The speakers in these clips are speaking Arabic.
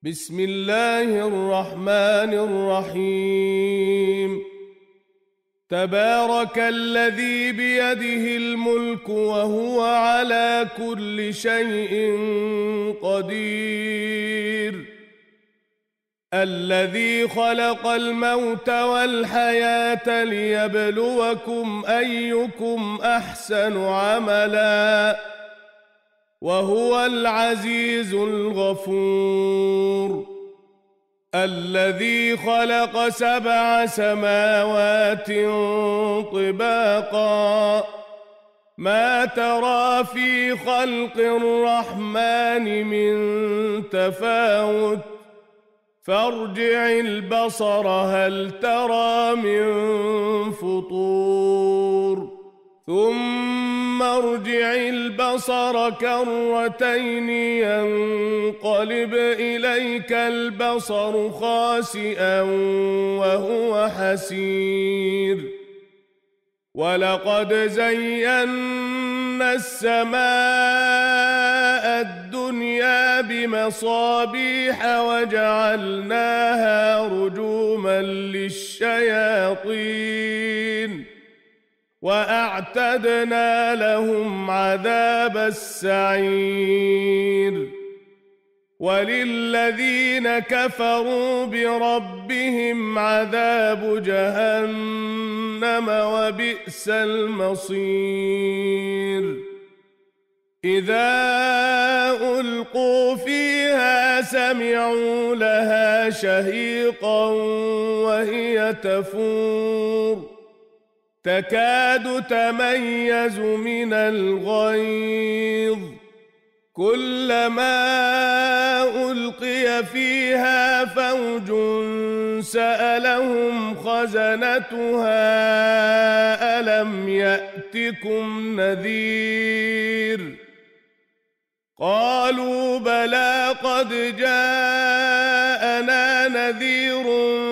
بسم الله الرحمن الرحيم. تبارك الذي بيده الملك وهو على كل شيء قدير، الذي خلق الموت والحياة ليبلوكم أيكم أحسن عملا، وهو العزيز الغفور. الذي خلق 7 سماوات طباقا، ما ترى في خلق الرحمن من تفاوت، فارجع البصر هل ترى من فطور، ثم ارجع البصر كرتين ينقلب إليك البصر خاسئا وهو حسير. ولقد زينا السماء الدنيا بمصابيح وجعلناها رجوما للشياطين، وأعتدنا لهم عذاب السعير. وللذين كفروا بربهم عذاب جهنم وبئس المصير. إذا ألقوا فيها سمعوا لها شهيقا وهي تفور، تكاد تميز من الغيظ، كلما ألقي فيها فوج سألهم خزنتها ألم يأتكم نذير، قالوا بلى قد جاءنا نذير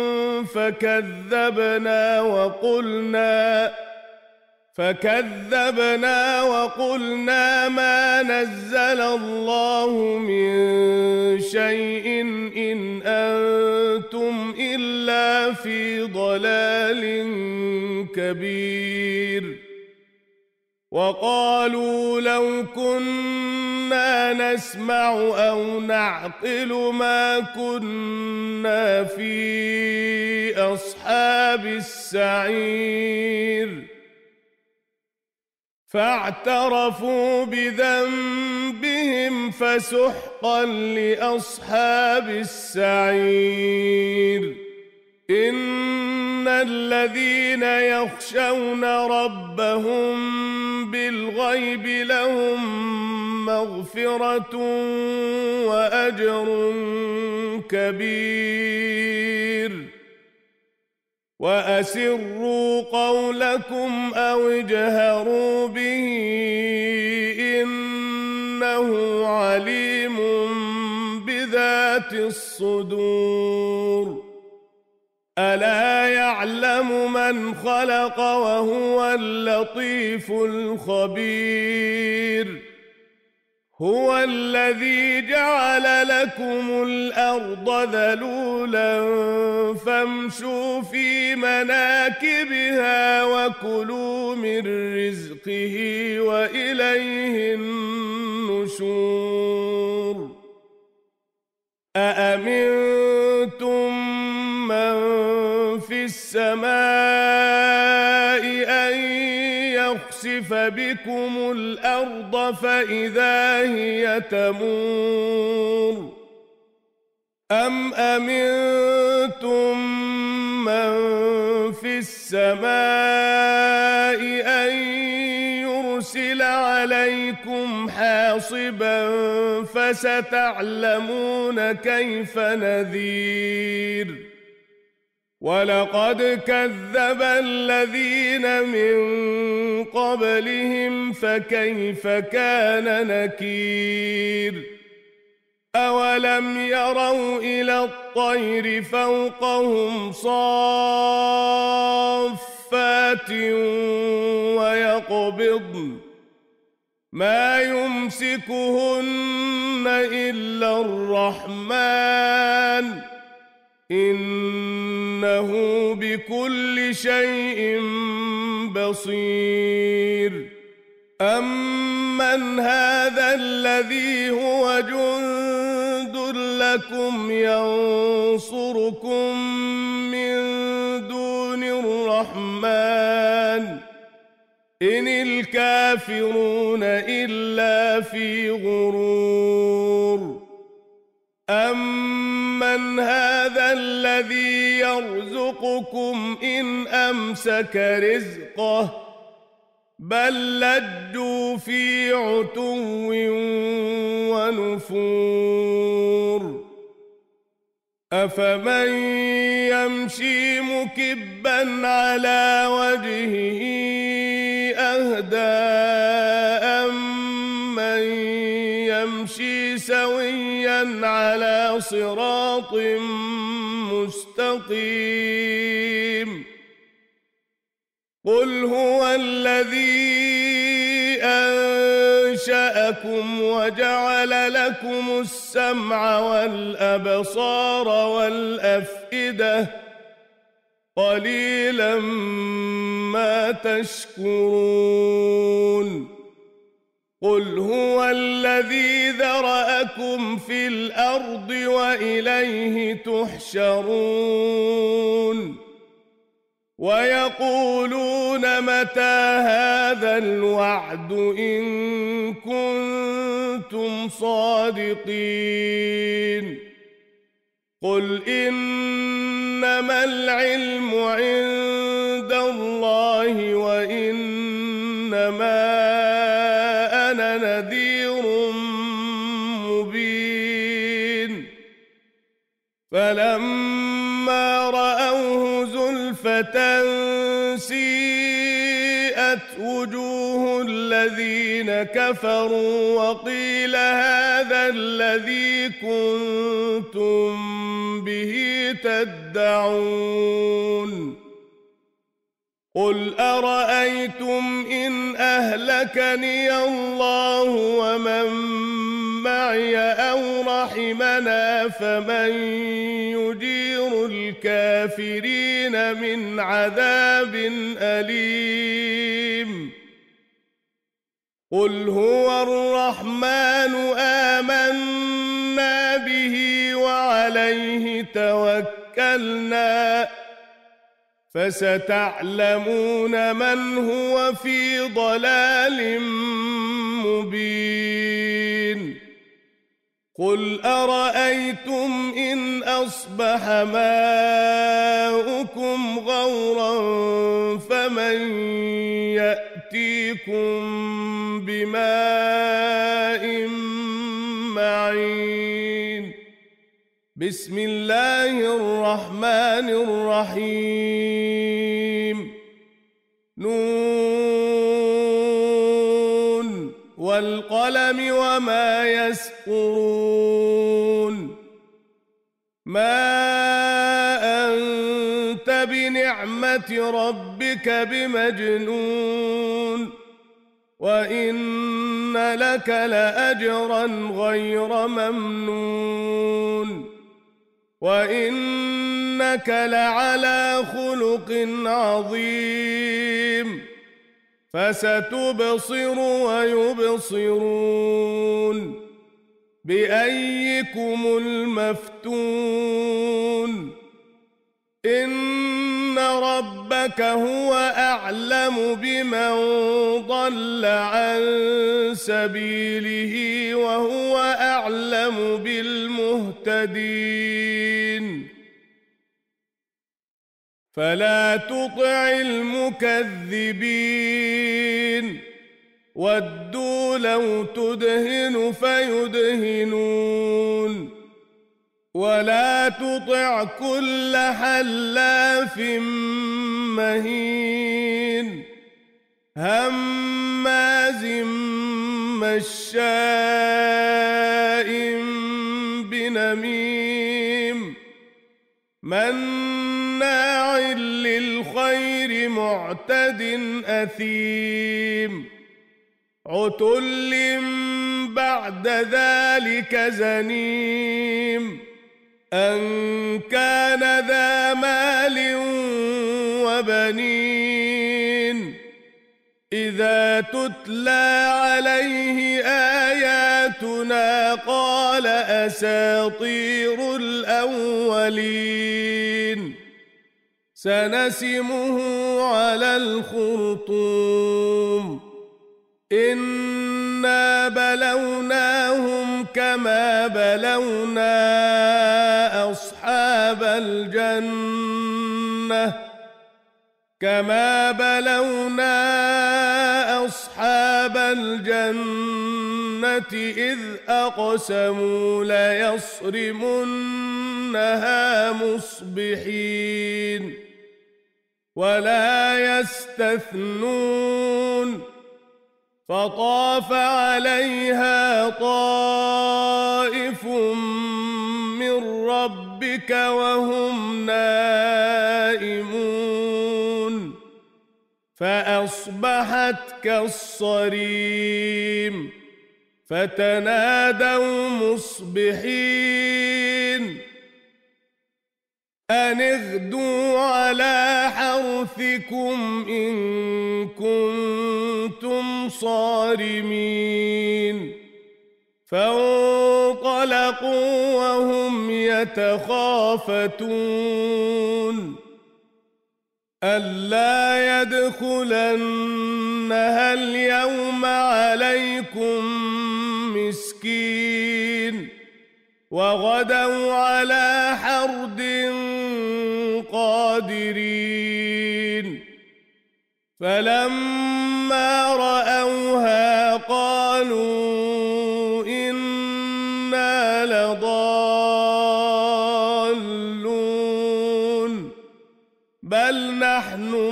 فكذبنا وقلنا ما نزل الله من شيء إن أنتم إلا في ضلال كبير. وقالوا لو كنا نسمع أو نعقل ما كنا في أصحاب السعير، فاعترفوا بذنبهم فسحقا لأصحاب السعير. إن الذين يخشون ربهم بالغيب لهم مغفرة وأجر كبير. وأسروا قولكم أو اجهروا به إنه عليم بذات الصدور. ألا يعلم من خلق وهو اللطيف الخبير. هو الذي جعل لكم الأرض ذلولا فامشوا في مناكبها وكلوا من رزقه وإليه النشور. أأمنتم من في السماء أن يخسف بكم الأرض فإذا هي تمور، أم أمنتم من في السماء أن يرسل عليكم حاصبا فستعلمون كيف نذير. ولقد كذب الذين من قبلهم فكيف كان نكير. أولم يروا إلى الطير فوقهم صافات ويقبضن ما يمسكهن إلا الرحمن إنه بكل شيء بصير أمن هذا الذي هو جند لكم ينصركم من دون الرحمن إن الكافرون إلا في غرور أمن هذا الذي يرزقكم إن أمسك رزقه بل لجوا في عتو ونفور أفمن يمشي مكبا على وجهه أهدى أمن يمشي سويا على صراط مستقيم قل هو الذي أنشأكم وجعل لكم السمع والأبصار والأفئدة قليلا ما تشكرون قل هو الذي ذرأكم في الأرض وإليه تحشرون ويقولون متى هذا الوعد إن كنتم صادقين قل إنما العلم عند الله وإنما أنا نذير مبين فلما رأوه زلفة سيئت وجوه الذين كفروا وقيل هذا الذي كنتم به تدعون قل أرأيتم إن أهلكني الله ومن معي أو رحمنا فمن يجير الكافرين من عذاب أليم قل هو الرحمن آمنا به وعليه توكلنا فستعلمون من هو في ضلال مبين قل أرأيتم إن أصبح ماؤكم غورا فمن يأتيكم بماء معين بسم الله الرحمن الرحيم نون والقلم وما يسطرون ما أنت بنعمة ربك بمجنون وإن لك لأجرا غير ممنون وإنك لعلى خلق عظيم فستبصر ويبصرون بأيكم المفتون إن ربك هو أعلم بمن ضل عن سبيله وهو أعلم بالمهتدين فلا تطع المكذبين ودوا لو تدهن فيدهنون ولا تطع كل حلاف مهين هماز مشاء بنميم مناع للخير معتد أثيم عتل بعد ذلك زنيم أن كان ذا مال وبنين إذا تتلى عليه آياتنا قال أساطير الأولين سنسمه على الخرطوم إنا بلوناهم كما بلونا أصحاب الجنة إذ أقسموا ليصرمنها مصبحين ولا يستثنون فطاف عليها طائف من ربك وهم نائمون فأصبحت كالصريم فتنادوا مصبحين أن اغدوا على حرثكم إن كنتم صارمين فانطلقوا وهم يتخافتون ألا يدخلنها اليوم عليكم مسكين وغدوا على حرد قادرين فلما رأوها قالوا إنا لضالون بل نحن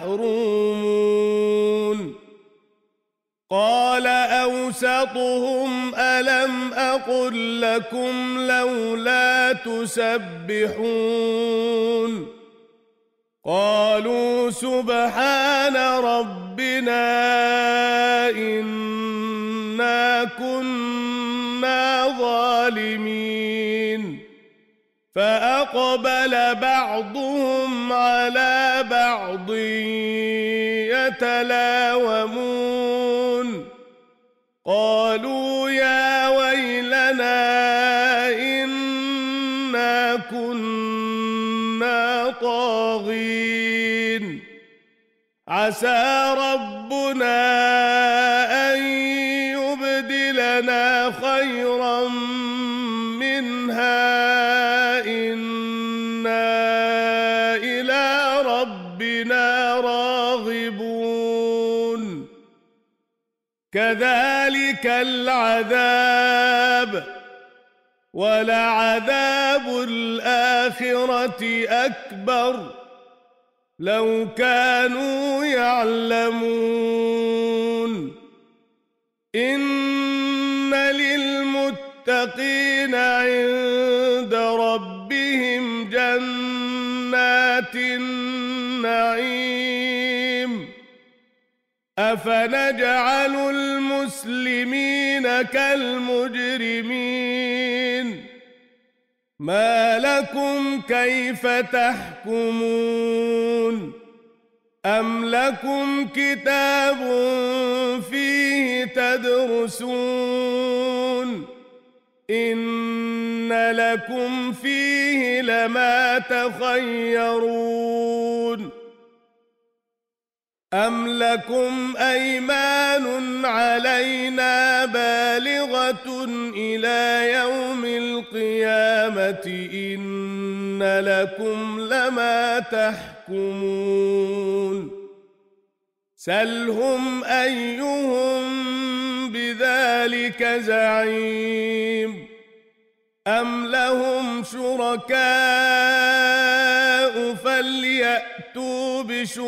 محرومون قال أوسطهم ألم أقل لكم لولا تسبحون قالوا سبحان ربنا إنا كنا ظالمين فأقبل بعضهم على بعض يتلاومون قالوا يا ويلنا إنا كنا طاغين عسى ربنا أن يبدلنا خيرا منها إنا إلى ربنا راغبون كذلك العذاب ولعذاب الآخرة أكبر لو كانوا يعلمون إن للمتقين عند ربهم جنات النعيم أفنجعل المسلمين كالمجرمين ما لكم كيف تحكمون أم لكم كتاب فيه تدرسون إن لكم فيه لما تخيرون أم لكم أيمان علينا بالغة إلى يوم القيامة إن لكم لما تحكمون سلهم أيهم بذلك زعيم أم لهم شركاء فليأتوا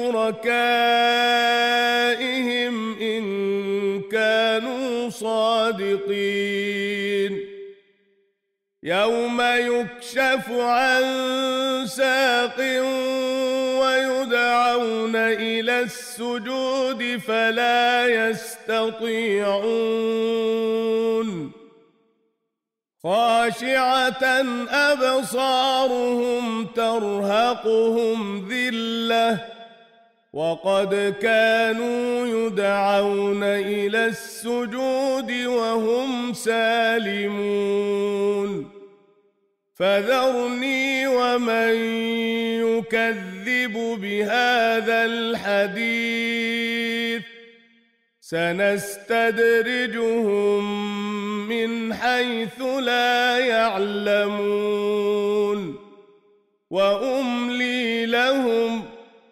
بشركائهم إن كانوا صادقين يوم يكشف عن ساق ويدعون إلى السجود فلا يستطيعون خاشعة أبصارهم ترهقهم ذلة وقد كانوا يدعون إلى السجود وهم سالمون فذرني ومن يكذب بهذا الحديث سنستدرجهم من حيث لا يعلمون وأملي لهم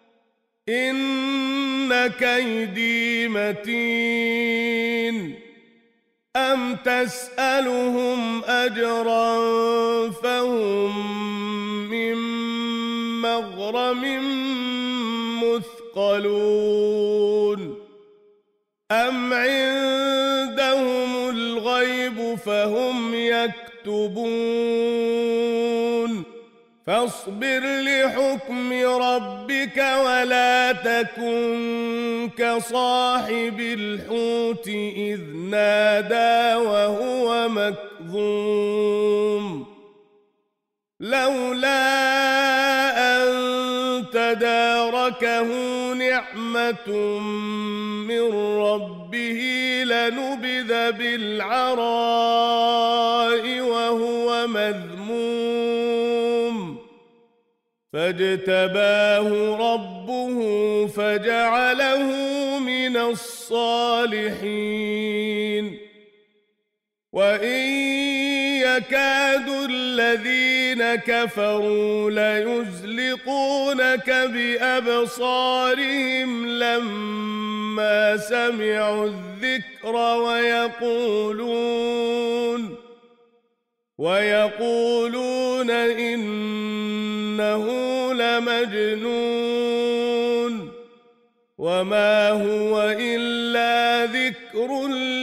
إن كيدي متين أم تسألهم أجرا فهم من مغرم مثقلون أم عندهم الغيب فهم يكتبون فاصبر لحكم ربك ولا تكن كصاحب الحوت إذ نادى وهو مكظوم لولا أن تداركه نعمة من ربه لنبذ بالعراء وهو مذموم فاجتباه ربه فجعله من الصالحين وإن يكاد الذين كفروا ليزلقونك بأبصارهم لما سمعوا الذكر ويقولون إنه لمجنون وما هو إلا ذكر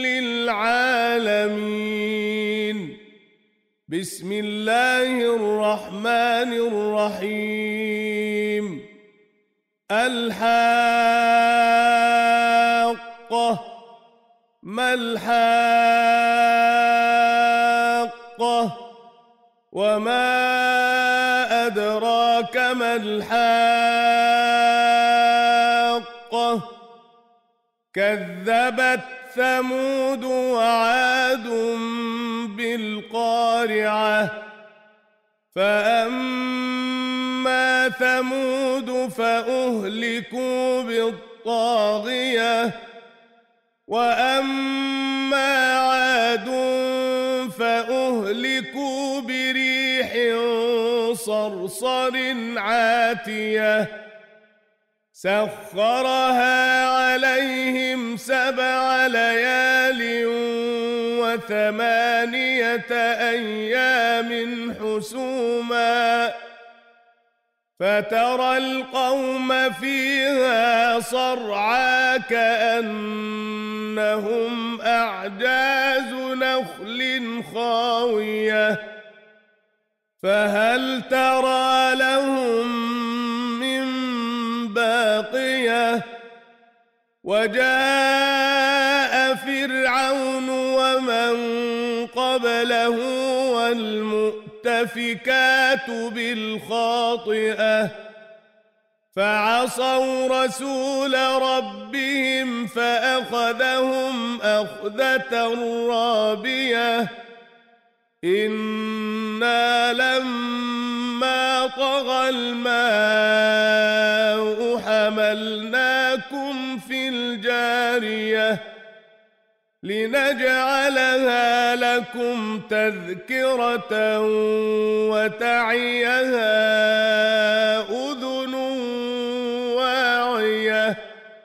للعالمين بسم الله الرحمن الرحيم الحاقة ما الحاقة وما أدراك ما الحاقة كذبت ثمود وعاد بالقارعة فأما ثمود فأهلكوا بالطاغية وأما عاد فأهلكوا بريح صرصر عاتية سخرها عليهم 7 ليال و8 أيام حسوما فترى القوم فيها صرعى كأنهم أعجاز نخل خاوية فهل ترى لهم من باقية وجاء فرعون ومن قبله والمؤتفكات بالخاطئة فعصوا رسول ربهم فأخذهم أخذة رابية إنا لما طغى الماء حملناكم في الجارية لنجعلها لكم تذكرة وتعيها أذن واعية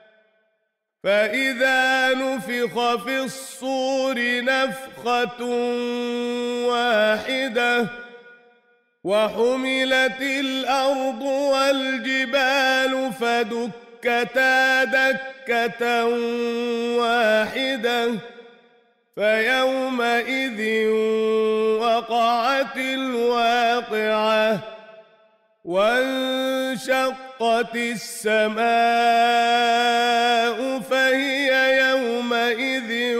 فإذا نفخ في الصور نفخة واحدة وحملت الأرض والجبال فدكتا دكة واحدة فيومئذ وقعت الواقعة وانشقت السماء فهي يومئذ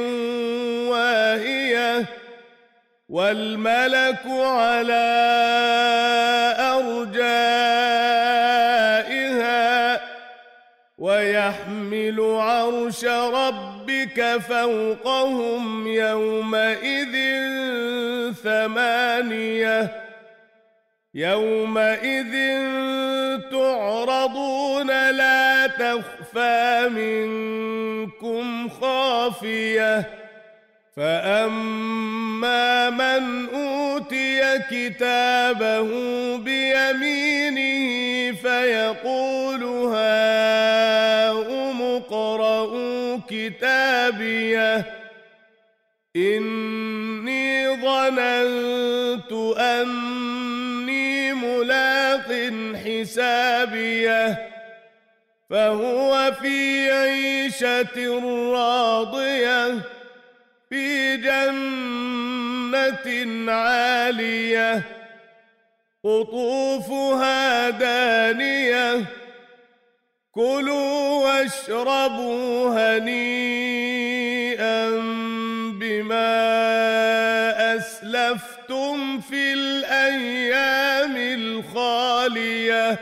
واهية والملك على أرجائها ويحمل عرش ربك فوقهم يومئذ ثمانية يومئذ تعرضون لا تخفى منكم خافية فأما من أوتي كتابه بيمينه فيقول هاؤم اقرءوا كتابيه إني ظننت أني ملاق حسابيه فهو في عيشة راضية في جنة عالية قطوفها دانية كلوا واشربوا هنيئا بما أسلفتم في الأيام الخالية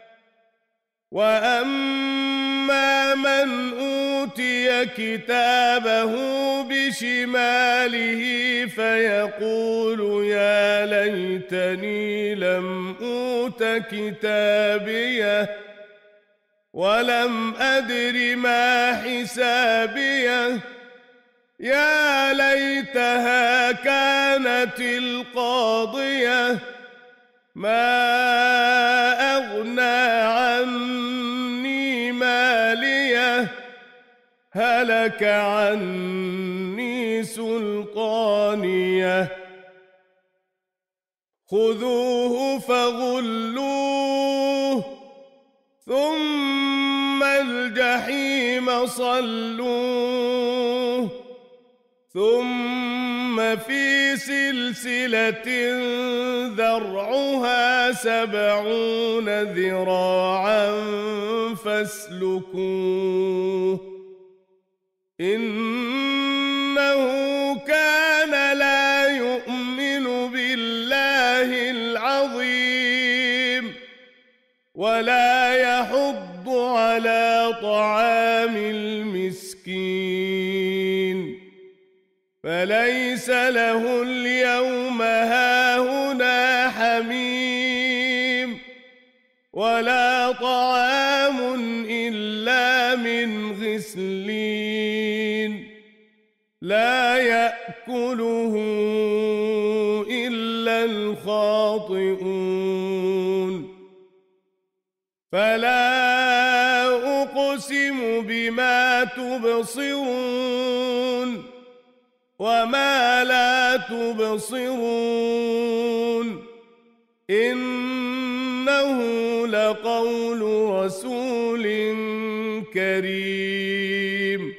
وأما من أوتي كتابه بشماله فيقول يا ليتني لم أوت كتابيه ولم أدر ما حسابيه يا ليتها كانت القاضية ما أغنى عني ماليه هلك عني سلطانيه خذوه فغلوه ثم الجحيم صلوه ثم في سلسلة ذرعها 70 ذراعا فاسلكوه إنه كان لا يؤمن بالله العظيم ولا يحض على طعام المسكين فليس له اليوم هاهنا حميم ولا طعام إلا من غسلين لا يأكله إلا الخاطئون فلا أقسم بما تبصرون وما لا تبصرون إنه لقول رسول كريم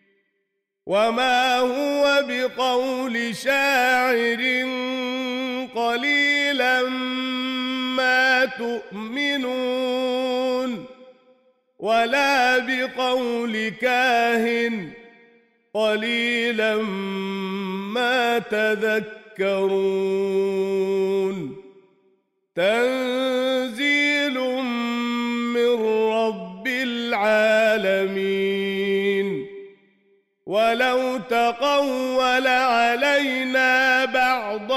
وما هو بقول شاعر قليلا ما تؤمنون ولا بقول كاهن قليلا ما تذكرون تنزيل من رب العالمين ولو تقول علينا بعض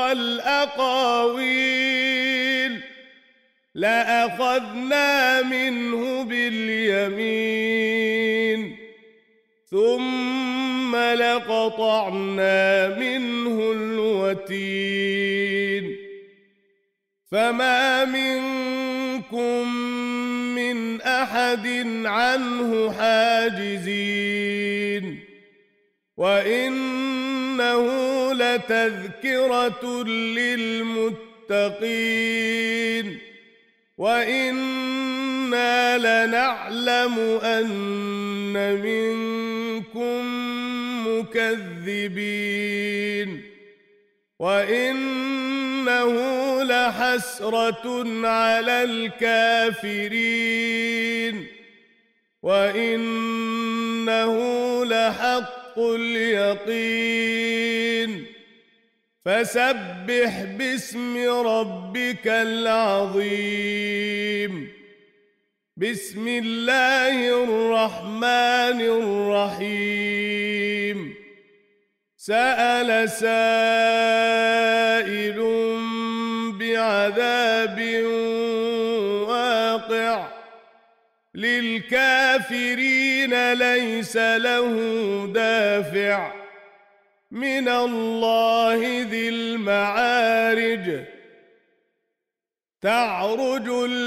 الأقاويل لأخذنا منه باليمين ثم لقطعنا منه الوتين فما منكم من أحد عنه حاجزين وإنه لتذكرة للمتقين وإنا لنعلم أن منكم مكذبين وإنا لحسرة على الكافرين وإنه لحق اليقين فسبح باسم ربك العظيم بسم الله الرحمن الرحيم سأل سائل بعذاب واقع للكافرين ليس له دافع من الله ذي المعارج تعرج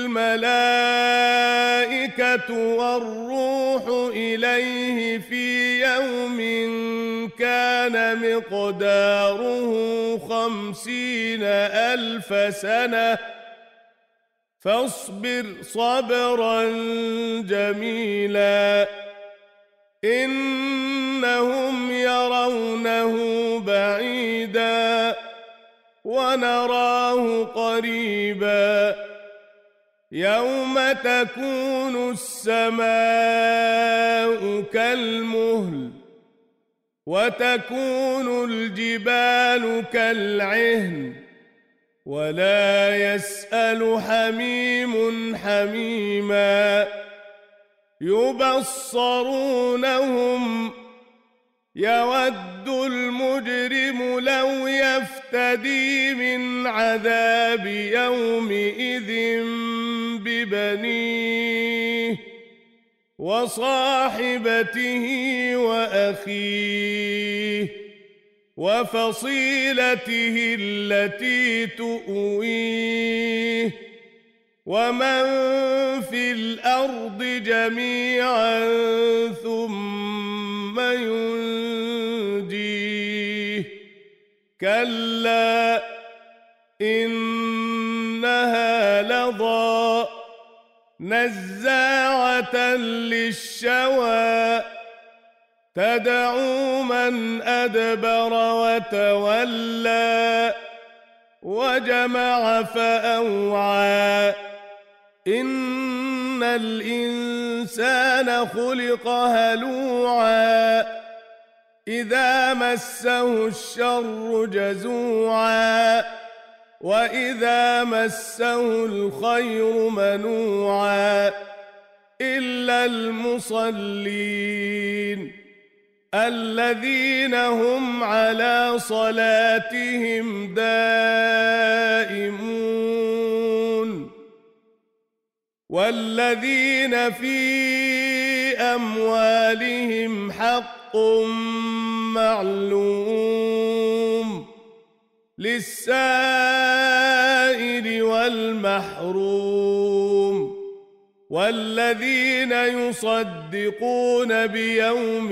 الملائكة والروح إليه في يوم كان مقداره 50,000 سنة فاصبر صبرا جميلا إنهم يرونه بعيدا ونراه قريبا يوم تكون السماء كالمهل وتكون الجبال كالعهن ولا يسأل حميم حميما يبصرونهم يود المجرم لو يفتدي من عذاب يومئذ ببنيه وصاحبته وأخيه وفصيلته التي تؤويه ومن في الأرض جميعا ثم ينجيه كلا إنها لظى نزاعة للشوى تدعو من أدبر وتولى وجمع فأوعى إن الإنسان خلق هلوعا إذا مسه الشر جزوعا وإذا مسه الخير منوعا إلا المصلين الذين هم على صلاتهم دائمون والذين في أموالهم حق معلوم للسائل والمحروم والذين يصدقون بيوم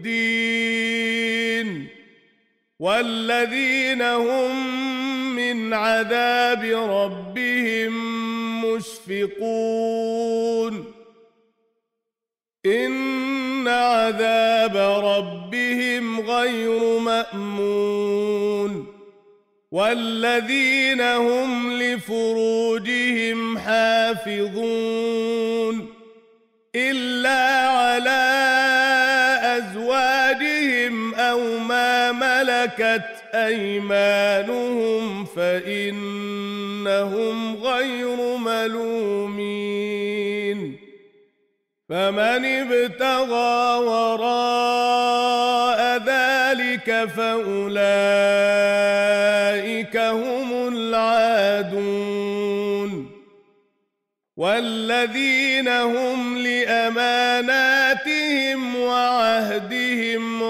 الدين والذين هم من عذاب ربهم مشفقون إن عذاب ربهم غير مأمون والذين هم لفروجهم حافظون إلا على أزواجهم أو ما ملكت أيمانهم فإنهم غير ملومين فمن ابتغى وراء ذلك فأولئك هم العادون والذين هم لأماناتهم وعهدهم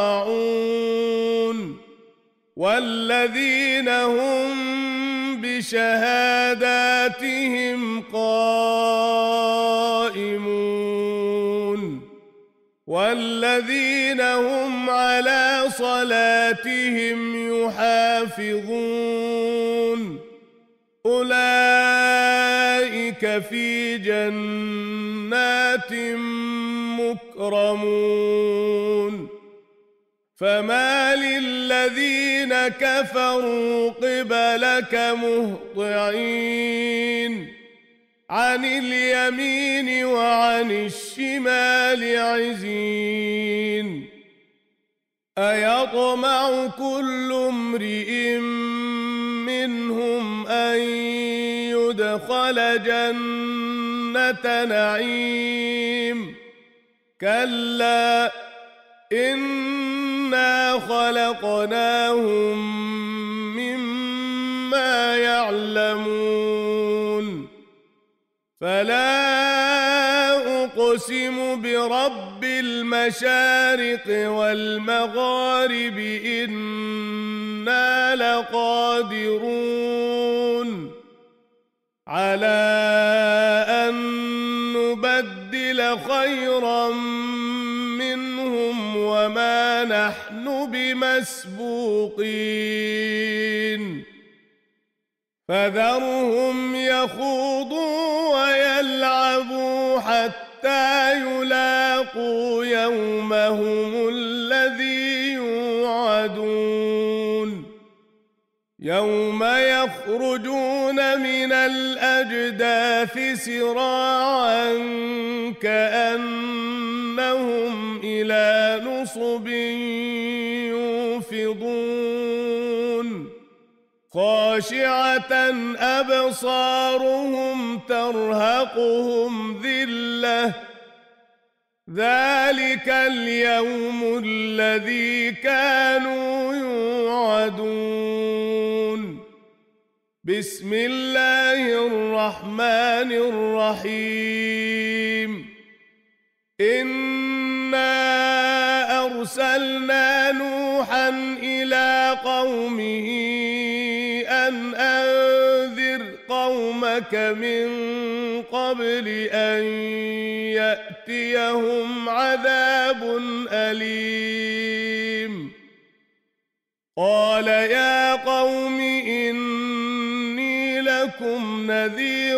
راعون والذين هم بشهاداتهم قائمون والذين هم على صلاتهم يحافظون أولئك في جنات مكرمون فما للذين الذين كفروا قبلك مهطعين عن اليمين وعن الشمال عزين أيطمع كل امرئ منهم أن يدخل جنة نعيم كلا إنا خلقناهم مما يعلمون فلا أقسم برب المشارق والمغارب إنا لقادرون على أن نبدل خيرا منهم وما نحن بمسبوقين فذرهم يخوضوا ويلعبوا حتى يلاقوا يومهم الذي يوعدون يوم يخرجون من الأجداث سراعا كأنهم إلى نصب يوفضون خاشعة أبصارهم ترهقهم ذلة ذلك اليوم الذي كانوا يوعدون بسم الله الرحمن الرحيم إنا أرسلنا نوحا إلى قومه أن أنذر قومك من قبل أن يأتيهم عذاب أليم قال يا قوم إني لكم نذير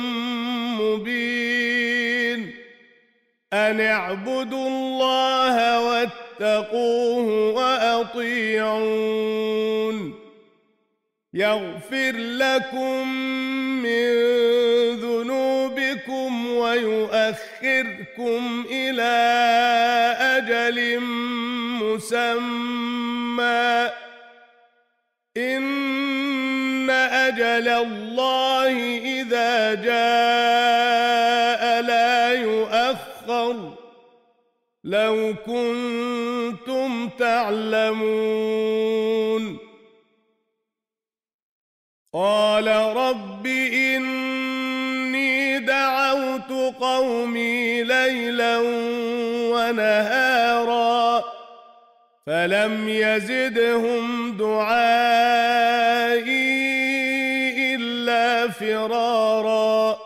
مبين أن اعبدوا الله واتقوه وأطيعون يغفر لكم من ذنوبكم ويؤخركم إلى أجل مسمى إن أجل الله إذا جاء لا يؤخر لو كنتم تعلمون قال رب إني دعوت قومي ليلا ونهارا فلم يزدهم دعائي إلا فرارا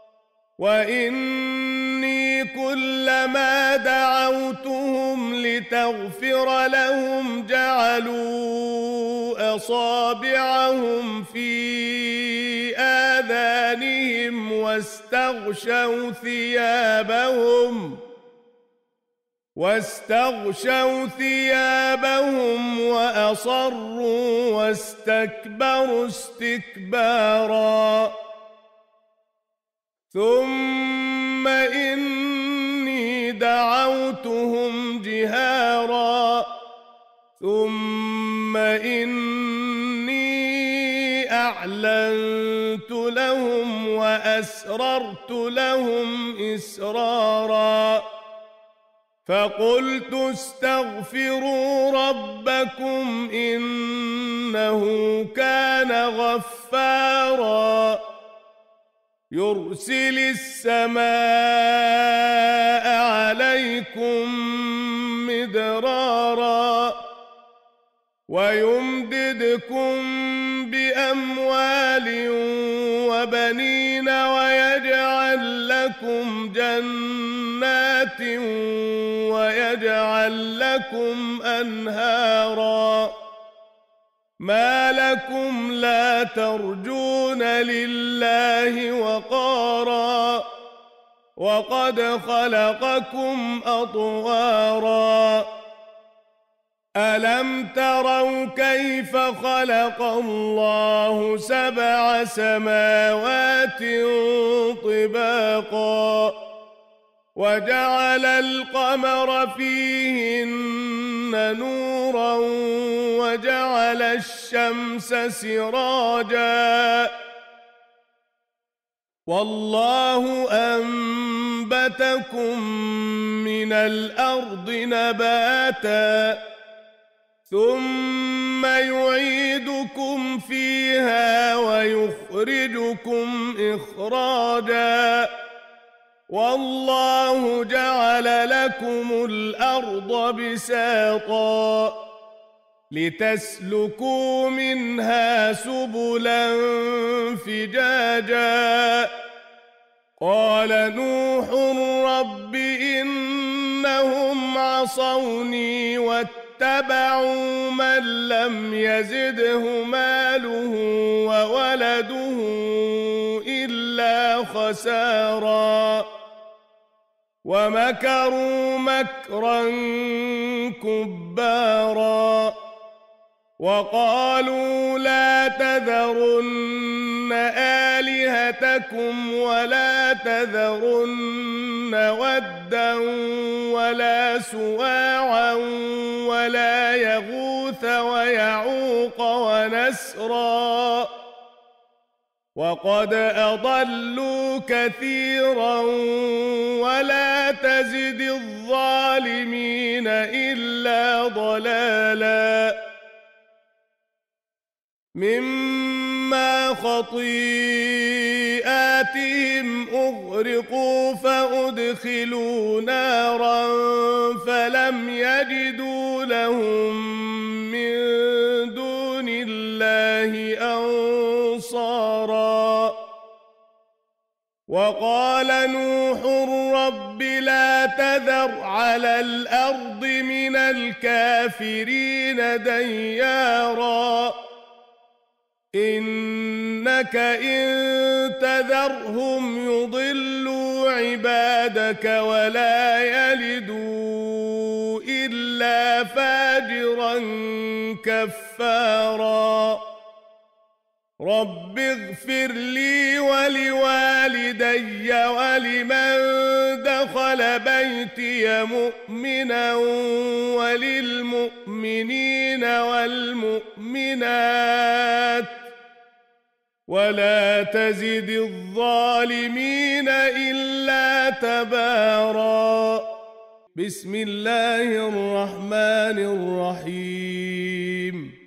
وإني كلما دعوتهم لتغفر لهم جعلوا أصابعهم في آذانهم واستغشوا ثيابهم وأصروا واستكبروا استكبارا ثم إني دعوتهم جهارا ثم إني أعلنت لهم وأسررت لهم إسرارا فقلت استغفروا ربكم إنه كان غفارا يرسل السماء عليكم مدرارا ويمددكم بأموال وبنين ويجعل لكم جنات ويجعل لكم أنهارا ما لكم لا ترجون لله وقارا وقد خلقكم أطوارا ألم تروا كيف خلق الله 7 سماوات طباقا وجعل القمر فيهن نورا وجعل الشمس سراجا والله أنبتكم من الأرض نباتا ثم يعيدكم فيها ويخرجكم إخراجا والله جعل لكم الأرض بساطا لتسلكوا منها سبلا فجاجا قال نوح رب إنهم عصوني واتبعوا من لم يزده ماله وولده إلا خسارا ومكروا مكرا كبارا وقالوا لا تذرن آلهتكم ولا تذرن ودا ولا سواعا ولا يغوث ويعوق ونسرا وقد أضلوا كثيرا ولا تزد الظالمين إلا ضلالا مما خطيئاتهم أغرقوا فأدخلوا نارا فلم يجدوا لهم من دون الله أنصارا وقال نوح رب لا تذر على الأرض من الكافرين ديارا إنك إن تذرهم يضلوا عبادك ولا يلدوا إلا فاجرا كفارا رب اغفر لي ولوالدي ولمن دخل بيتي مؤمنا وللمؤمنين والمؤمنات ولا تزد الظالمين إلا تبارا بسم الله الرحمن الرحيم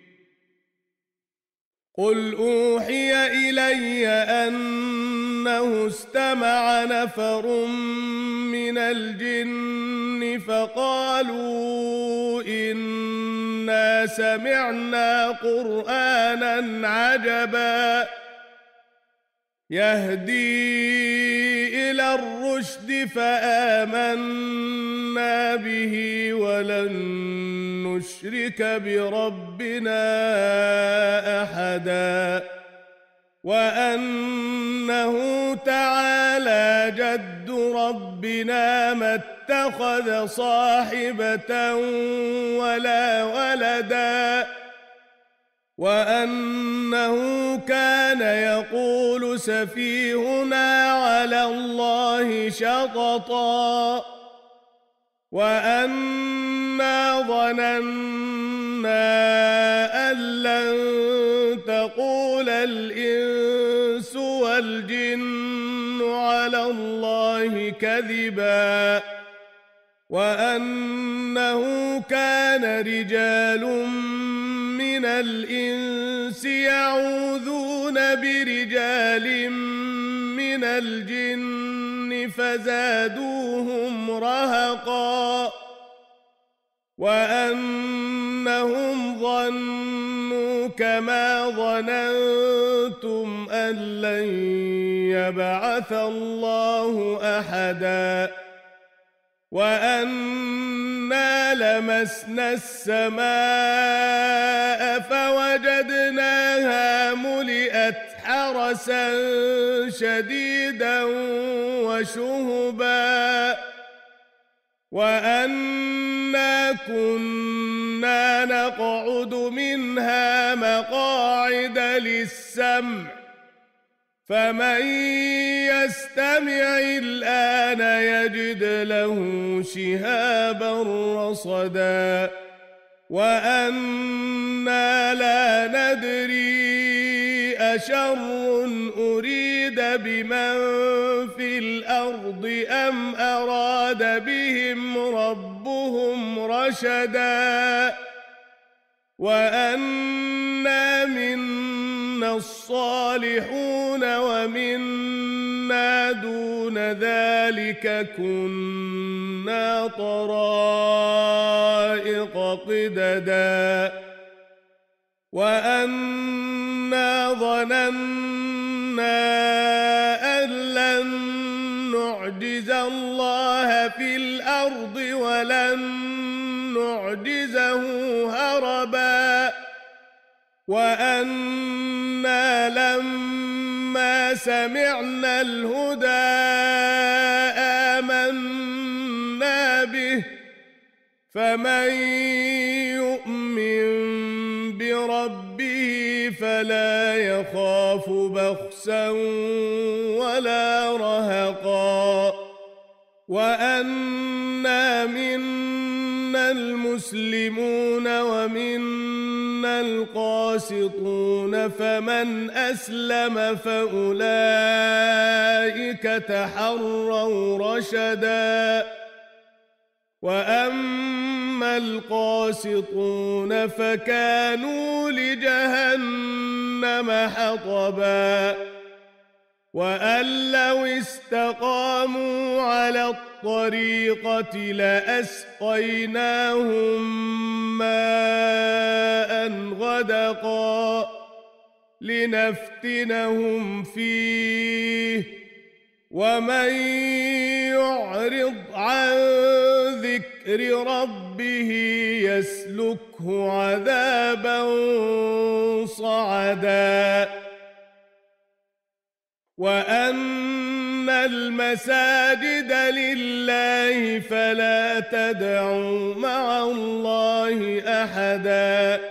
قل أوحي إلي أنه استمع نفر من الجن فقالوا إنا سمعنا قرآنا عجبا يهدي إلى الرشد فآمنا به ولن نشرك بربنا أحدا وأنه تعالى جد ربنا ما اتخذ صاحبة ولا ولدا وأنه كان يقول سفيهنا على الله شططا وأنا ظننا أن لن تقول الإنس والجن على الله كذبا وأنه كان رجال من الإنس يعوذون برجال من الجن فزادوهم رهقا وأنهم ظنوا كما ظننتم أن لن يبعث الله أحدا وأنا لمسنا السماء فوجدناها ملئت حرسا شديدا وشهبا وأنا كنا كنا نقعد منها مقاعد للسمع فمن يستمع الآن يجد له شهابا رصدا وأنا لا ندري أشر أريد بمن في الأرض أم أراد بهم ربهم رشدا وأنا منا الصالحون ومنا دون ذلك كنا طرائق قددا وأنا ظننا أن لن نعجز الله في الأرض ولن نعجزه هربا وأنا لما سمعنا الهدى آمنا به فمن يؤمن بربه فلا يخاف بخسا ولا رهقا وأنا منا المسلمون ومنا القاسطون فمن أسلم فأولئك تحروا رشدا وأما القاسطون فكانوا لجهنم حطبا وأن لو استقاموا على الطريقة لأسقيناهم ماء غدقا لنفتنهم فيه ومن يعرض عن ذكر ربه يسلكه عذابا صعدا وأن المساجد لله فلا تدعوا مع الله أحدا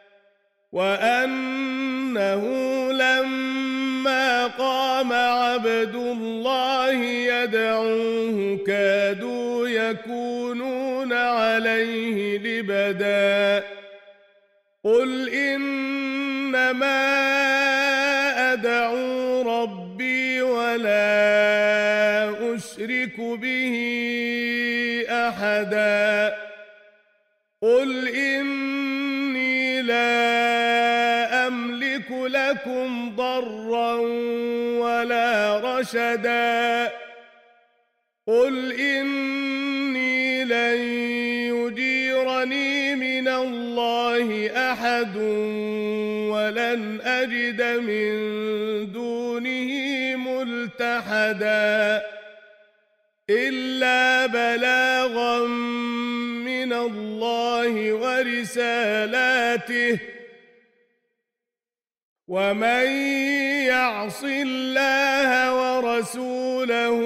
وأنه لما قام عبد الله يدعوه كادوا يكونون عليه لبدا قل إنما أدعو ربي ولا أشرك به أحدا قل إني لا أملك لكم ضرا ولا رشدا قل إني لن يجيرني من الله أحد ولن أجد من دونه ملتحدا إلا بلاغا من الله ورسالاته ومن يعص الله ورسوله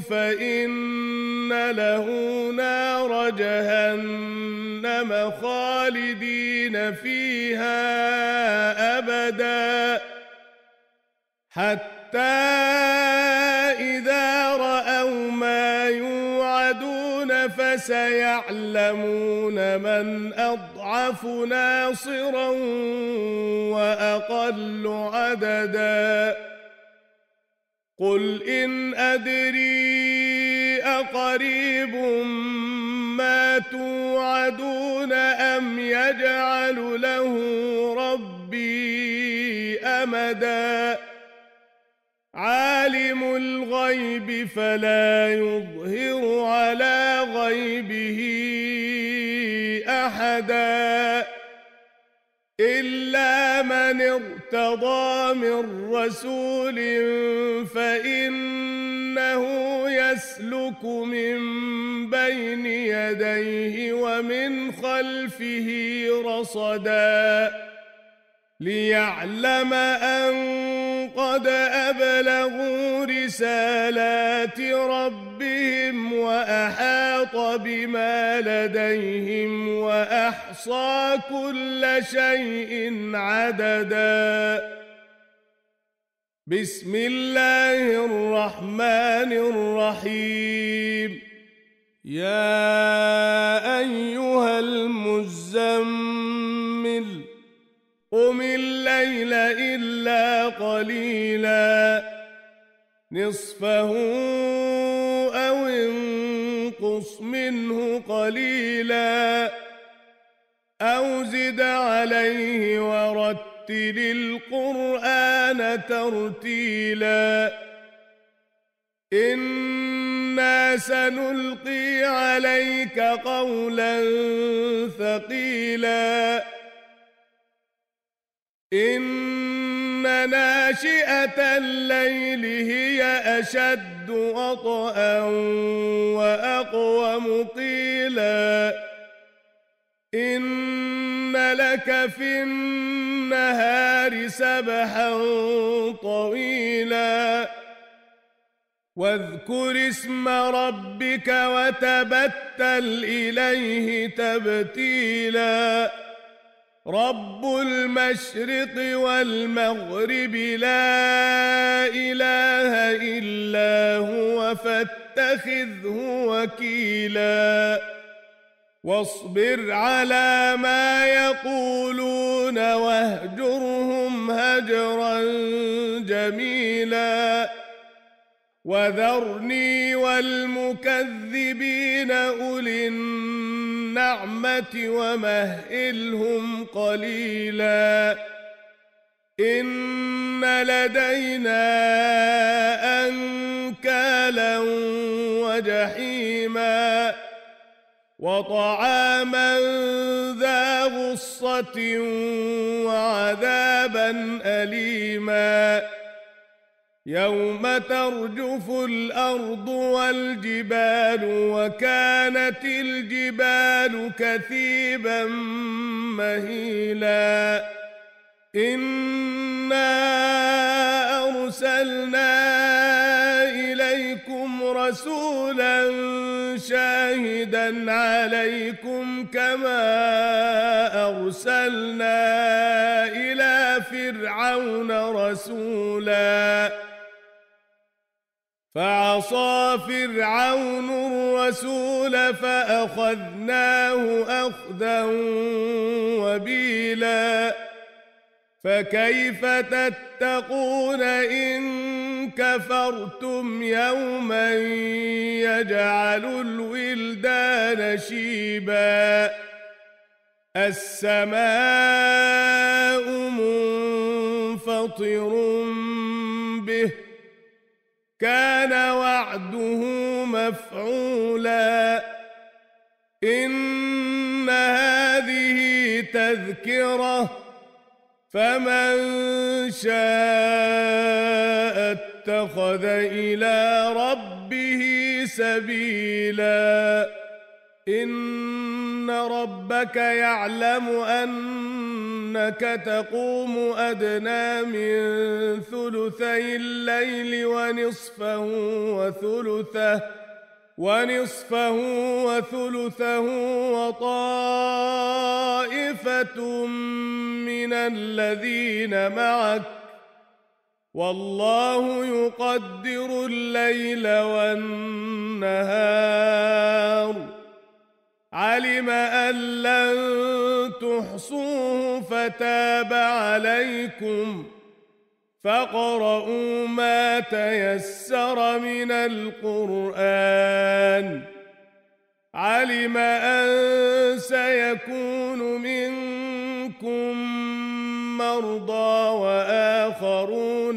فإن له نار جهنم خالدين فيها أبدا حتى إذا رأوا ما يوعدون فسيعلمون من أضعف ناصرا وأقل عددا قل إن أدري أقريب ما توعدون أم يجعل له ربي أمدا عالم الغيب فلا يظهر على غيبه أحدا إلا من ارتضى من رسول فإنه يسلك من بين يديه ومن خلفه رصدا ليعلم أن قد قد أبلغوا رسالات ربهم وأحاط بما لديهم وأحصى كل شيء عددا. بسم الله الرحمن الرحيم. يا أيها المزمل قم الليل إلا قليلا نصفه أو انقص منه قليلا أو زد عليه ورتل القرآن ترتيلا. إنا سنلقي عليك قولا ثقيلا إن ناشئة الليل هي أشد وطئا وأقوم قيلا. إن لك في النهار سبحا طويلا واذكر اسم ربك وتبتل إليه تبتيلا. رب المشرق والمغرب لا إله إلا هو فاتخذه وكيلا. واصبر على ما يقولون واهجرهم هجرا جميلا. وذرني والمكذبين أولي النعمة ومهلهم قليلا. إن لدينا أنكالا وجحيما وطعاما ذا غصة وعذابا أليما. يوم ترجف الأرض والجبال وكانت الجبال كثيبا مهيلا. إنا أرسلنا إليكم رسولا شاهدا عليكم كما أرسلنا إلى فرعون رسولا فعصى فرعون الرسول فأخذناه أخذا وبيلا. فكيف تتقون إن كفرتم يوما يجعل الولدان شيبا. السماء منفطر به كان وعده مفعولا. إن هذه تذكرة فمن شاء اتخذ إلى ربه سبيلا. إن ربك يعلم أنك تقوم أدنى من ثلثي الليل ونصفه وثلثه وطائفة من الذين معك والله يقدر الليل والنهار. علم أن لن تحصوه فتاب عليكم فاقرؤوا ما تيسر من القرآن. علم أن سيكون منكم مرضى وآخرون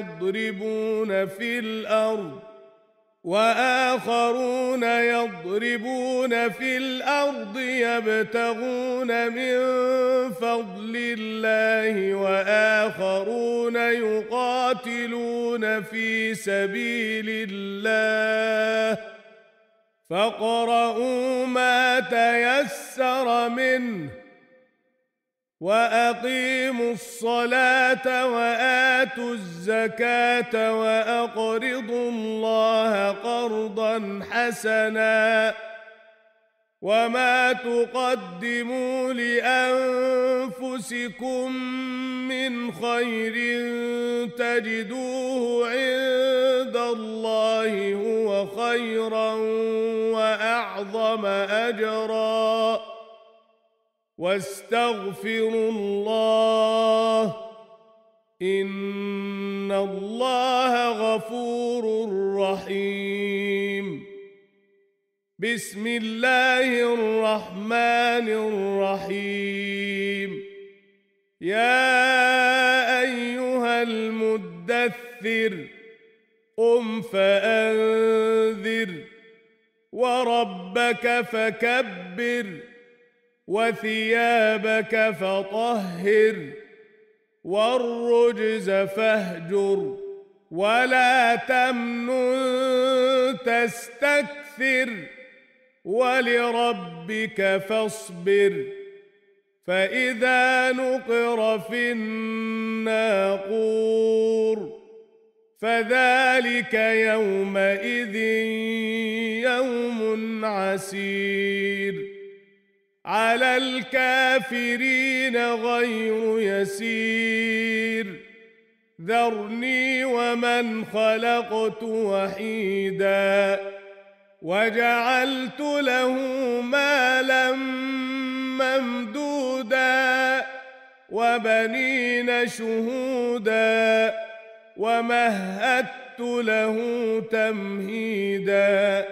يضربون في الأرض يبتغون من فضل الله وآخرون يقاتلون في سبيل الله فاقرؤوا ما تيسر منه وأقيموا الصلاة وآتوا الزكاة وأقرضوا الله قرضا حسنا وما تقدموا لأنفسكم من خير تجدوه عند الله هو خيرا وأعظم أجرا واستغفروا الله إن الله غفور رحيم. بسم الله الرحمن الرحيم. يا أيها المدثر قم فأنذر وربك فكبر وثيابك فطهر والرجز فاهجر ولا تمنن تستكثر ولربك فاصبر فإذا نقر في الناقور فذلك يومئذ يوم عسير على الكافرين غير يسير ذرني ومن خلقت وحيدا وجعلت له مالا ممدودا وبنين شهودا ومهدت له تمهيدا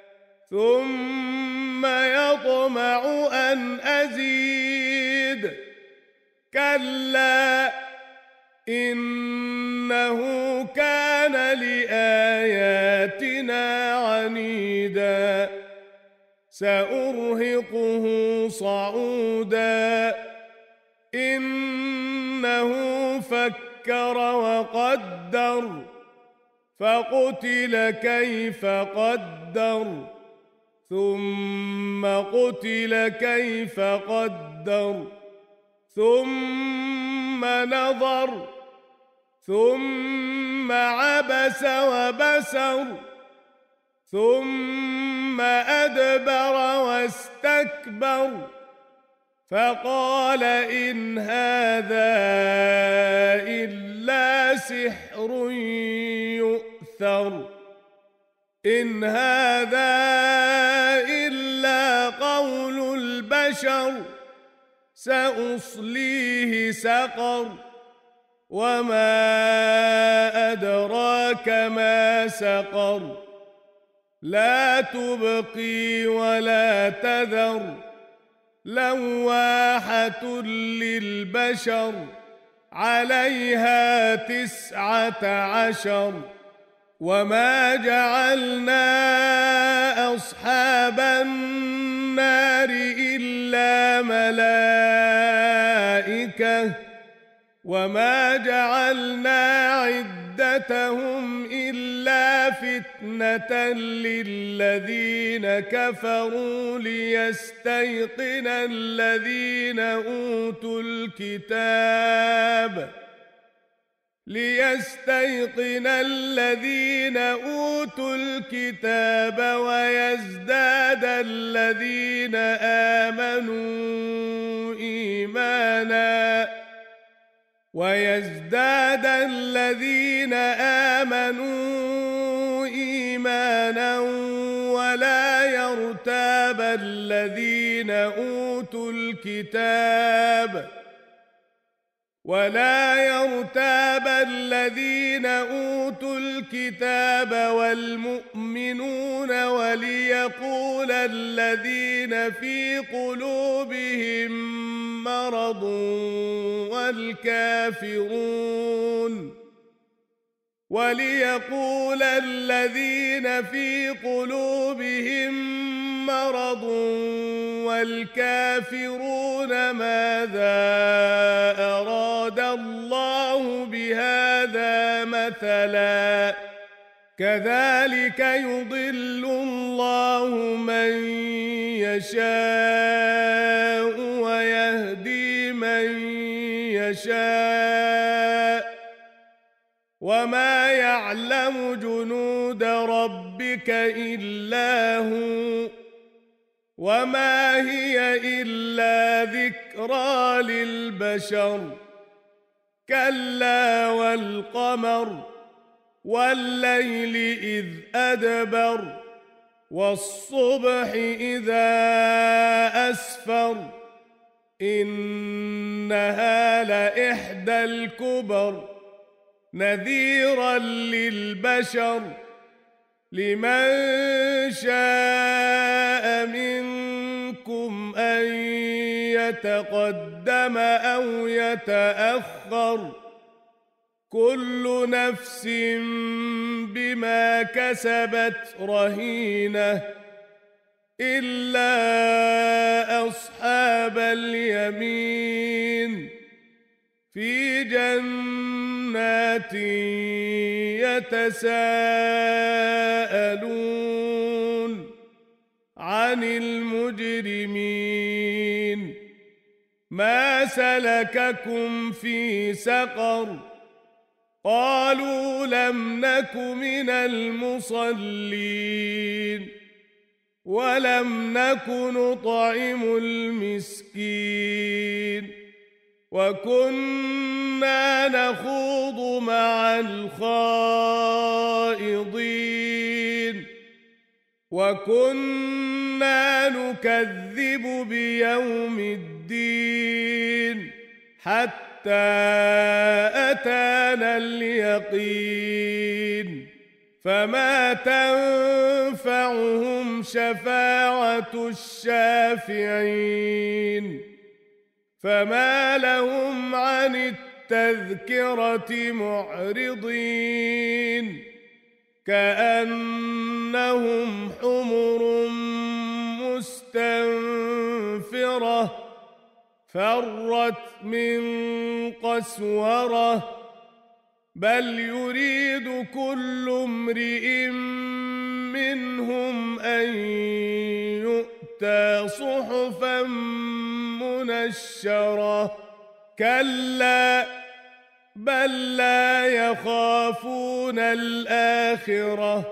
ثم يطمع أن أزيد كلا إنه كان لآياتنا عنيدا سأرهقه صعودا إنه فكر وقدر فقتل كيف قدر ثم قتل كيف قدر ثم نظر ثم عبس وبسر ثم أدبر واستكبر فقال إن هذا إلا سحر يؤثر إن هذا إلا قول البشر سأصليه سقر وما أدراك ما سقر لا تبقي ولا تذر لواحة للبشر عليها 19 وما جعلنا أصحاب النار إلا ملائكة وما جعلنا عدتهم إلا فتنة للذين كفروا ليستيقن الذين أوتوا الكتاب ويزداد الذين آمنوا إيمانا ولا يرتاب الذين أوتوا الكتاب والمؤمنون وليقول الذين في قلوبهم مرض والكافرون ماذا أراد الله بهذا مثلا كذلك يضل الله من يشاء ويهدي من يشاء وما يعلم جنود ربك إلا هو وما هي إلا ذكرى للبشر كلا والقمر والليل إذ أدبر والصبح إذا أسفر إنها لإحدى الكبر نذيرا للبشر لمن شاء منكم أن يتقدم أو يتأخر كل نفس بما كسبت رهينة إلا أصحاب اليمين في جنات يتساءلون عن المجرمين ما سلككم في سقر قالوا لم نك من المصلين ولم نك نطعم المسكين وكنا نخوض مع الخائضين وكنا نكذب بيوم الدين حتى أتانا اليقين فما تنفعهم شفاعة الشافعين فما لهم عن التذكرة معرضين كأنهم حمر مستنفرة فرت من قسورة بل يريد كل امرئ منهم أن يؤتى صحفا منشرة كلا بل لا يخافون الآخرة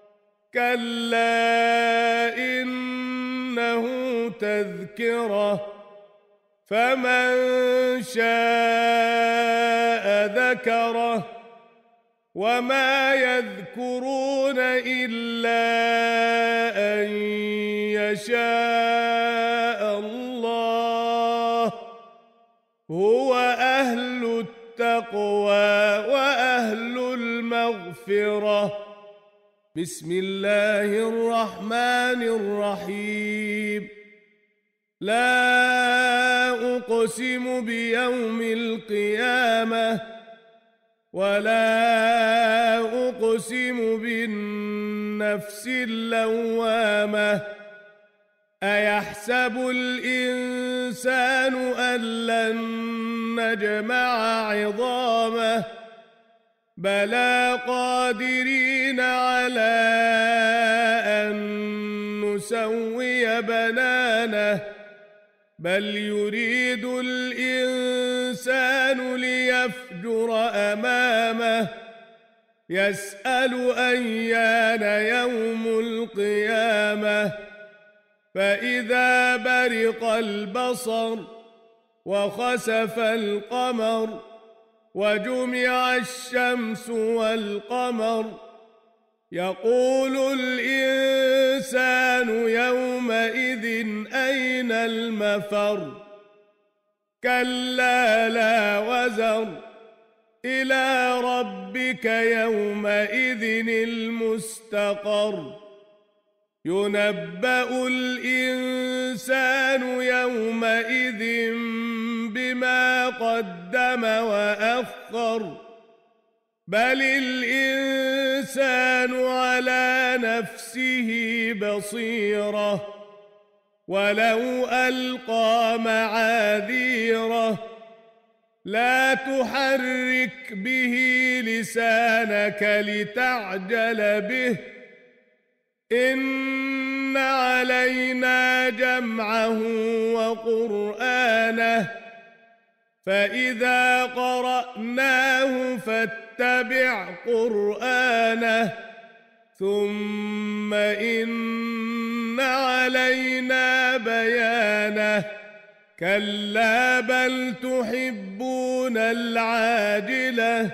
كلا إنه تذكرة فمن شاء ذكره وما يذكرون إلا أن يشاء الله هو أهل التقوى وأهل المغفرة بسم الله الرحمن الرحيم لا أقسم بيوم القيامة ولا أقسم بالنفس اللوامة أيحسب الإنسان أن لن نجمع عظامه بلى قادرين على أن نسوي بنانه بل يريد الإنسان ليفجر أمامه يسأل أيان يوم القيامة فإذا برق البصر وخسف القمر وجمع الشمس والقمر يقول الإنسان يومئذ أين المفر كلا لا وزر إلى ربك يومئذ المستقر ينبأ الإنسان يومئذ بما قدم وأخر بل الإنسان على نفسه بصيرة ولو ألقى معاذيره لا تحرك به لسانك لتعجل به إن علينا جمعه وقرآنه فإذا قرأناه فاتبع قرآنه ثم إن علينا بيانه كلا بل تحبون العاجلة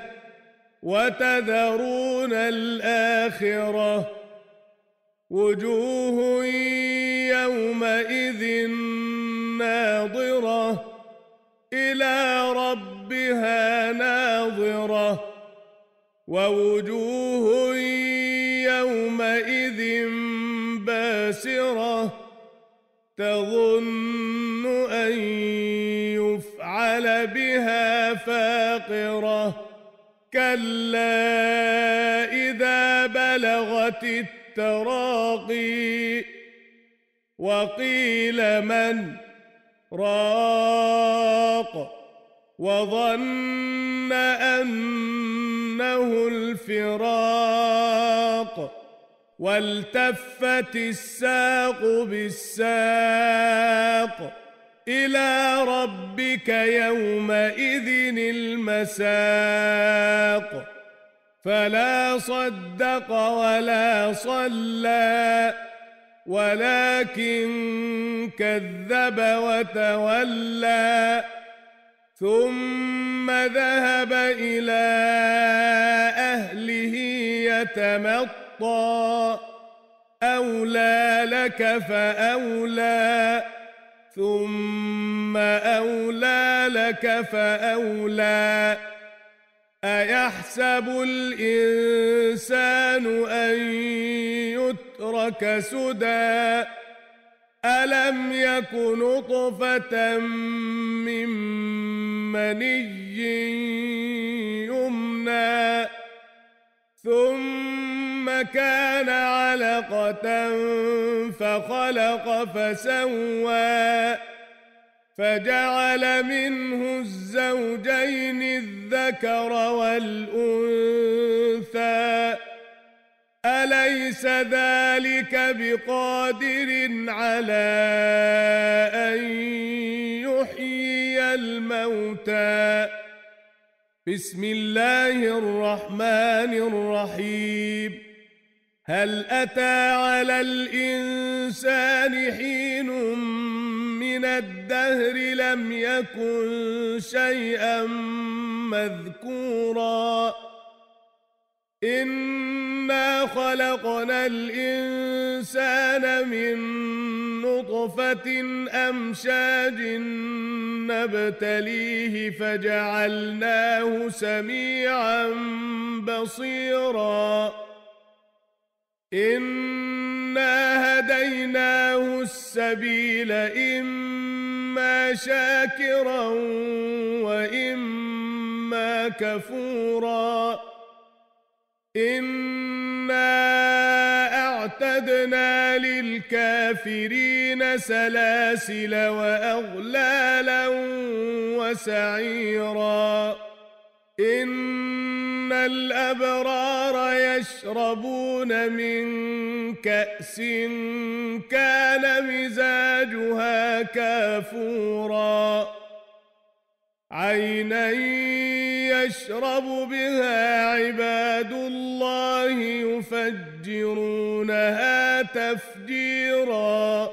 وتذرون الآخرة وجوه يومئذ ناظرة إلى ربها ناظرة ووجوه يومئذ باسرة تظن أن يفعل بها فاقرة كلا إذا بلغت التراقي وقيل من راق وظن أنه الفراق والتفت الساق بالساق إلى ربك يومئذ المساق فلا صدق ولا صلى ولكن كذب وتولى ثم ذهب إلى أهله يتمطى أولى لك فأولى ثم أولى لك فأولى أيحسب الإنسان أن يترك سدى ألم يك نطفة من مني يمنى ثم كان علقة فخلق فسوى فجعل منه الزوجين الذكر والأنثى أليس ذلك بقادر على أن يحيي الموتى بسم الله الرحمن الرحيم هل أتى على الإنسان حين من الدهر لم يكن شيئا مذكورا إنا خلقنا الإنسان من نطفة أمشاج نبتليه فجعلناه سميعا بصيرا إنا هديناه السبيل إما شاكرا وإما كفورا إنا أعتدنا للكافرين سلاسل وأغلالا وسعيرا إن الأبرار يشربون من كأس كان مزاجها كافورا عينا يشرب بها عباد الله يفجرونها تفجيرا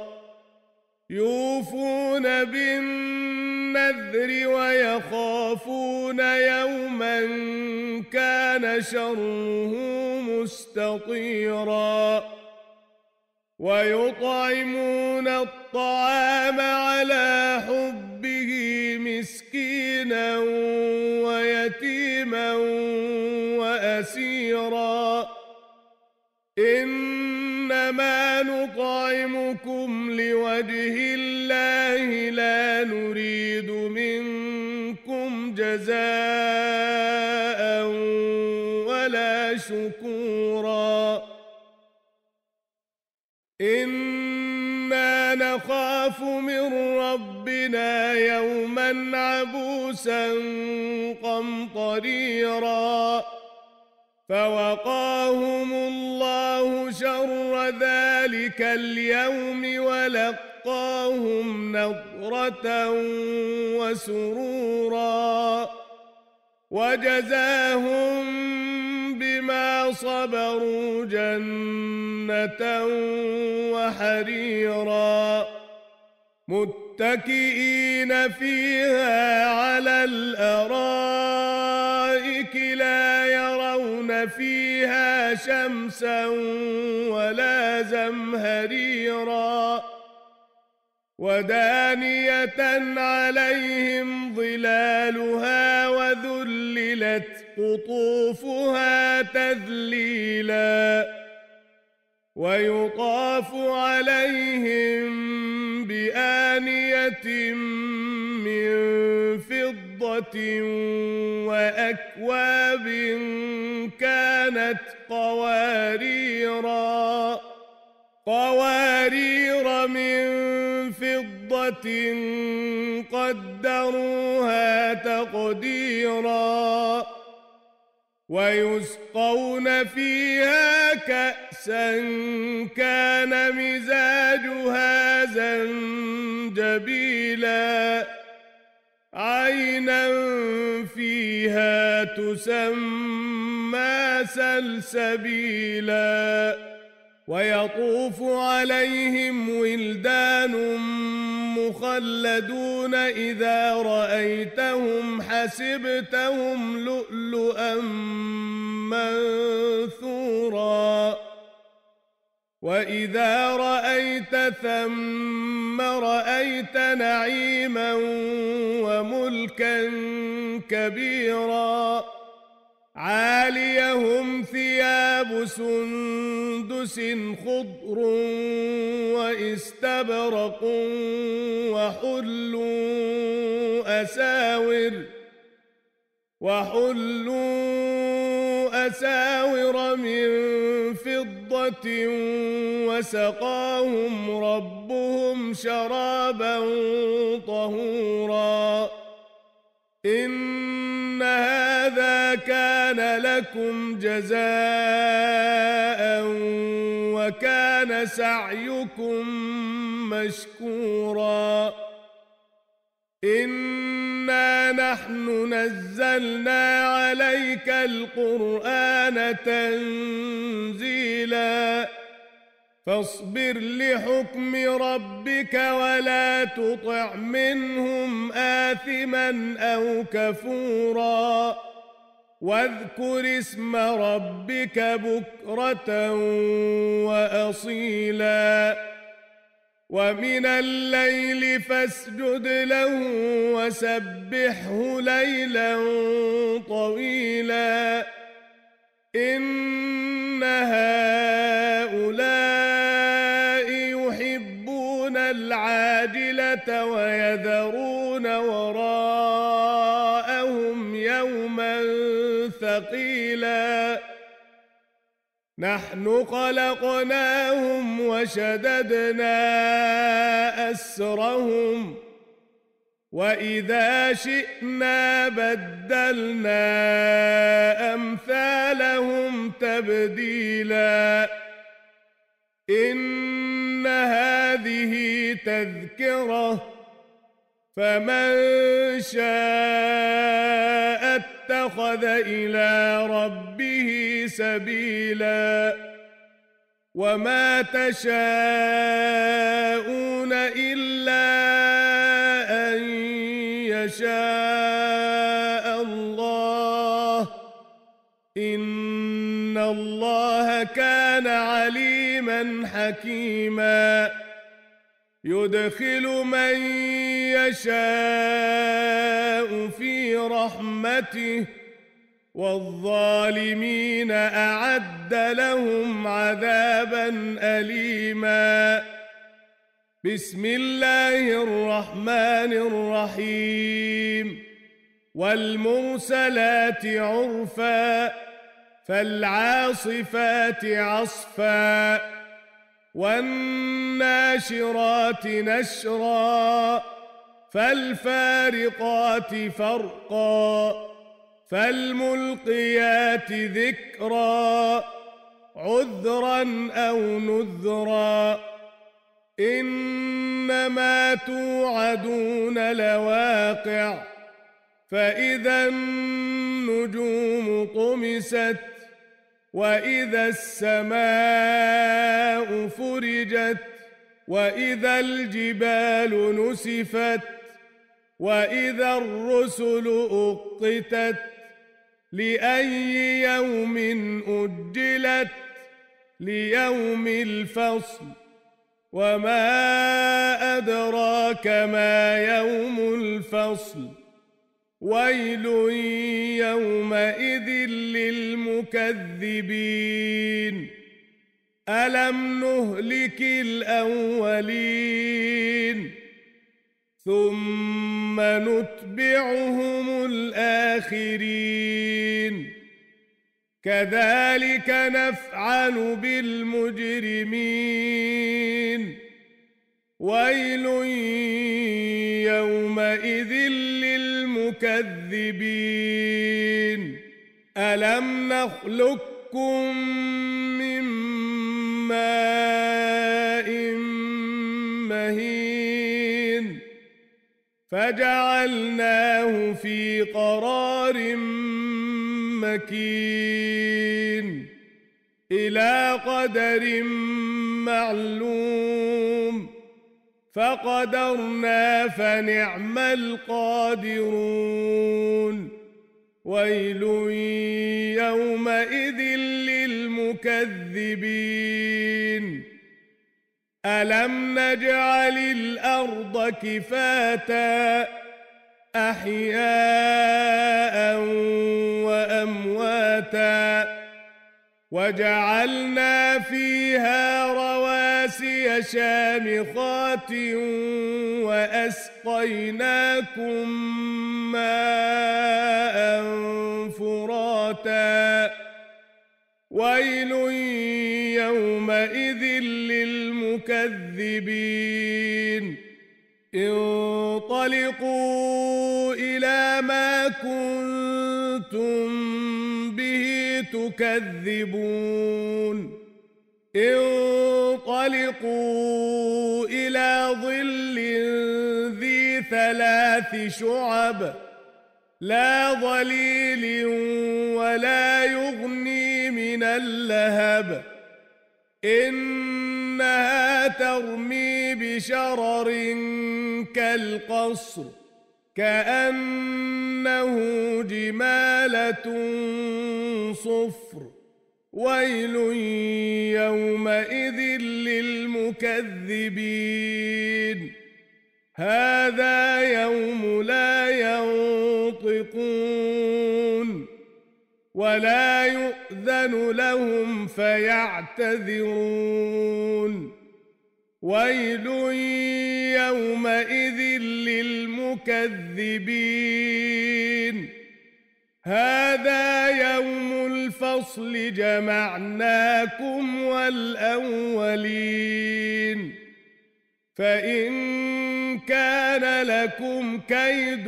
يوفون بالنذر ويخافون يوما كان شره مستطيرا ويطعمون الطعام على حبه مسكينا ويتيما وأسيرا إنما نطعمكم لوجه الله لا نريد منكم جزاء ولا شكورا إنا نخاف من ربنا يوما عبوسا قمطريرا فوقاهم الله شر ذلك اليوم ولقاهم نضرة وسرورا وجزاهم بما صبروا جنة وحريرا متكئين فيها على الأرائك لا يرون فيها شمسا ولا زمهريرا ودانية عليهم ظلالها وذللت قطوفها تذليلا ويطاف عليهم بآنية من فضة وأكواب كانت قوارير من فضة قدروها تقديرا ويسقون فيها كأسا كان مزاجها زنجبيلا عينا فيها تسمى سلسبيلا ويطوف عليهم ولدان مخلدون إذا رأيتهم حسبتهم لؤلؤا منثورا وإذا رأيت ثم رأيت نعيما وملكا كبيرا عاليهم ثياب سندس خضر واستبرق وحلوا أساور من فضة وسقاهم ربهم شرابا طهورا إن هذا كان لكم جزاء وكان سعيكم مشكورا إنا نحن نزلنا عليك القرآن تنزيلا فاصبر لحكم ربك ولا تطع منهم آثما أو كفورا واذكر اسم ربك بكرة وأصيلا ومن الليل فاسجد له وسبحه ليلا طويلا إن هؤلاء يحبون العاجلة ويذرون وراءهم يوما ثقيلا نحن خلقناهم وشددنا أسرهم وإذا شئنا بدلنا أمثالهم تبديلا إن هذه تذكرة فمن شاء اتخذ إلى ربه سبيلا وما تشاءون إلا أن يشاء الله إن الله كان عليما حكيما يدخل من يشاء في رحمته والظالمين أعد لهم عذابا أليما بسم الله الرحمن الرحيم والمرسلات عرفا فالعاصفات عصفا والناشرات نشرا فالفارقات فرقا فالملقيات ذكرا عذرا أو نذرا إنما توعدون لواقع فإذا النجوم طمست وإذا السماء فرجت وإذا الجبال نسفت وإذا الرسل أقتت لأي يوم أجلت ليوم الفصل وما أدراك ما يوم الفصل ويل يومئذ للمكذبين ألم نهلك الأولين ثم نتبعهم الآخرين كذلك نفعل بالمجرمين ويل يومئذ للمكذبين ألم نخلقكم من ماء مهين فجعلناه في قرار مكين إلى قدر معلوم فقدرنا فنعم القادرون ويل يومئذ للمكذبين ألم نجعل الأرض كفاتا أحياء وأمواتا وجعلنا فيها رواسي شامخات وأسقيناكم ماء فراتا ويل يومئذ للمكذبين انطلقوا إلى ما كنتم به تكذبون انطلقوا إلى ظل ذي 3 شعب لا ظليل ولا يغني من اللهب إنها ترمي بشرر كالقصر كأنه جمالة صفر ويل يومئذ للمكذبين هذا يوم لا ينطقون ولا يؤذن لهم فيعتذرون ويل يومئذ للمكذبين هذا يوم الفصل جمعناكم والأولين فإن كان لكم كيد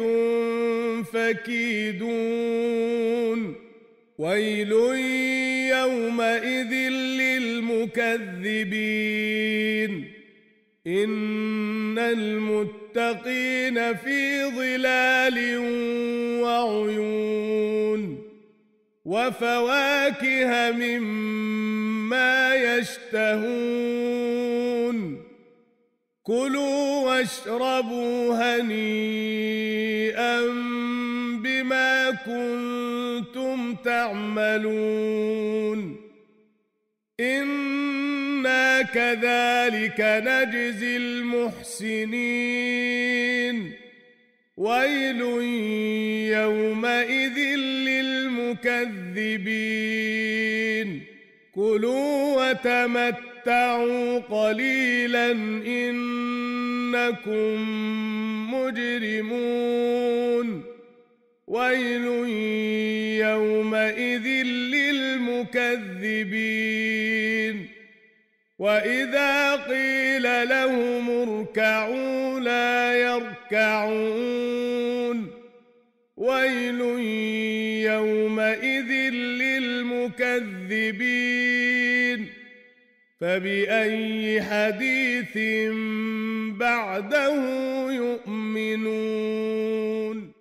فكيدون ويل يومئذ للمكذبين إن المتقين في ظلال وعيون وفواكه مما يشتهون كلوا واشربوا هنيئا بما كنتم تعملون إنا كذلك نجزي المحسنين ويل يومئذ للمكذبين كلوا وتمتعوا قليلا إنكم مجرمون ويل يومئذ للمكذبين وإذا قيل لهم اركعوا لا يركعون ويل يومئذ للمكذبين فبأي حديث بعده يؤمنون